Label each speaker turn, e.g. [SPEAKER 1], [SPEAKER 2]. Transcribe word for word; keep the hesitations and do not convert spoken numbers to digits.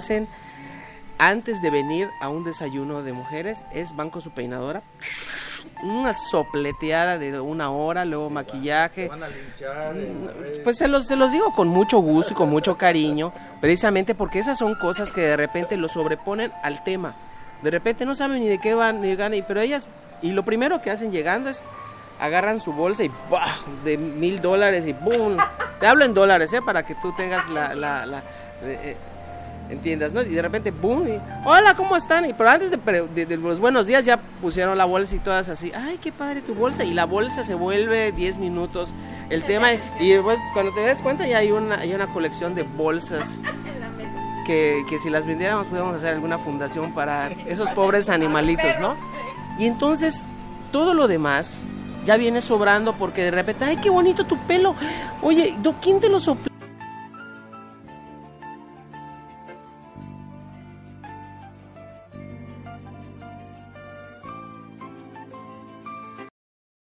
[SPEAKER 1] hacen antes de venir a un desayuno de mujeres es van con su peinadora, una sopleteada de una hora, luego maquillaje.
[SPEAKER 2] Van a linchar en las redes.
[SPEAKER 1] Pues se los, se los digo con mucho gusto y con mucho cariño, precisamente porque esas son cosas que de repente lo sobreponen al tema. De repente no saben ni de qué van, ni ganan, pero ellas, y lo primero que hacen llegando es agarran su bolsa y ¡bah! De mil dólares y ¡boom! Te hablo en dólares, ¿eh? Para que tú tengas la... la, la eh, entiendas, ¿no? Y de repente, boom, y, hola, ¿cómo están? Y pero antes de, de, de los buenos días ya pusieron la bolsa y todas así, ay, qué padre tu bolsa, y la bolsa se vuelve diez minutos el tema, y pues, cuando te des cuenta ya hay una, hay una colección de bolsas que, que si las vendiéramos podríamos hacer alguna fundación para esos pobres animalitos, ¿no? Y entonces todo lo demás ya viene sobrando porque de repente, ay, qué bonito tu pelo, oye, ¿quién te lo sopló?